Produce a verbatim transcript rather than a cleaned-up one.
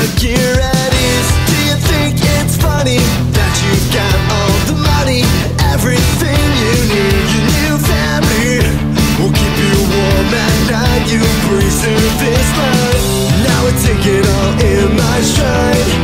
like you're at ease. Do you think it's funny that you've got all the money, everything you need? Your new family will keep you warm at night. You breathe through this life. Now I take it all in my stride.